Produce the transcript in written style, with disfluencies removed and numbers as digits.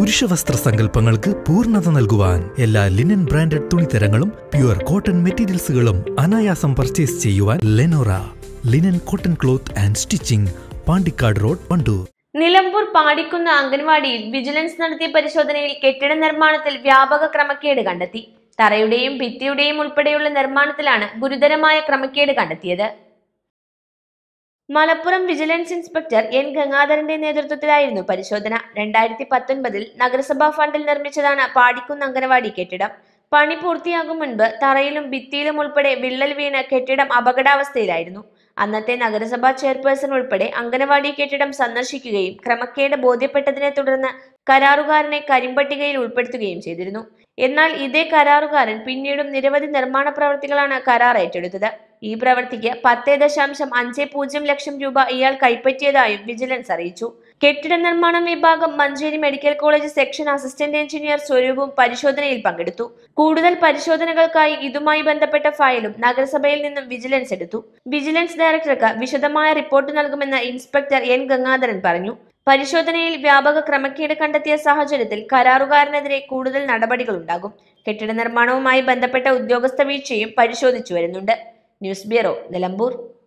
പുരുഷവസ്ത്ര സങ്കല്പങ്ങൾക്ക് പൂർണ്ണത നൽകുവാൻ എല്ലാ ലിനൻ ബ്രാൻഡഡ് തുണിത്തരങ്ങളും പ്യുവർ കോട്ടൺ മെറ്റീരിയൽസുകളും അനായാസം പർച്ചേസ് ചെയ്യുവാൻ Lenora linen cotton cloth and stitching, Pandikkad road, Wandoor. Nilambur പാടിക്കുന്ന അംഗൻവാടിയിൽ വിജിലൻസ് നടത്തിയ പരിശോധനയിൽ കെട്ടിട നിർമ്മാണത്തിൽ വ്യാപക ക്രമക്കേട് കണ്ടെത്തി. തറയുടെയും ഭിത്തിയുടെയും ഉൾപ്പെടെയുള്ള നിർമ്മാണത്തിലാണ് ഗുരുതരമായ ക്രമക്കേട് കണ്ടെത്തിയത്. മലപ്പുറം വിജിലൻസ് ഇൻസ്പെക്ടർ എൻ ഗംഗാധരന്റെ നേതൃത്വത്തിലായിരുന്നു പരിശോധന. 2019 നഗരസഭാ ഫണ്ടിൽ നിർമ്മിച്ചതാണ് പാടിക്കുന്ന അംഗൻവാടി കെട്ടിടം. പണി പൂർത്തിയാകും മുൻപ് തറയിലും ഭിത്തിയിലും ഉൾപ്പെടെ വിള്ളൽ വീണ് കെട്ടിടം അപകടാവസ്ഥയിലായിരുന്നു. അന്നത്തെ നഗരസഭാ ചെയർപേഴ്സൺ ഉൾപ്പെടെ അംഗനവാടി കെട്ടിടം സന്ദർശിക്കുകയും ക്രമക്കേട് ബോധ്യപ്പെട്ടതിനെ തുടർന്ന് കരാറുകാരനെ കരിമ്പട്ടികയിൽ ഉൾപ്പെടുത്തുകയും ചെയ്തിരുന്നു. എന്നാൽ ഇതേ കരാറുകാരൻ പിന്നീടും നിരവധി നിർമ്മാണ പ്രവൃത്തികളാണ് കരാർ ഏറ്റെടുത്തത്. ഈ പ്രവൃത്തിക്ക് 10.50 ലക്ഷം രൂപ ഇയാൾ കൈപ്പറ്റിയതായും വിജിലൻസ് അറിയിച്ചു. കെട്ടിട നിർമ്മാണ വിഭാഗം Manjeri medical college section assistant engineer സ്വരൂപും പരിശോധനയിൽ പങ്കെടുത്തു. കൂടുതൽ പരിശോധനകൾക്കായി ഇതുമായി ബന്ധപ്പെട്ട ഫയലും നഗരസഭയിൽ നിന്നും വിജിലൻസ് എടുത്തു. വിജിലൻസ് ഡയറക്ടർക്ക് വിശദമായ റിപ്പോർട്ട് നൽകുമെന്ന് ഇൻസ്പെക്ടർ എൻ ഗംഗാധരൻ പറഞ്ഞു. പരിശോധനയിൽ വ്യാപക ക്രമക്കേട് കണ്ടെത്തിയ സാഹചര്യത്തിൽ കരാറുകാരനെതിരെ കൂടുതൽ നടപടികളുണ്ടാകും. കെട്ടിട നിർമ്മാണവുമായി ബന്ധപ്പെട്ട ഉദ്യോഗസ്ഥ വീഴ്ചയും പരിശോധിച്ചു വരുന്നുണ്ട്. News bureau, Nilambur.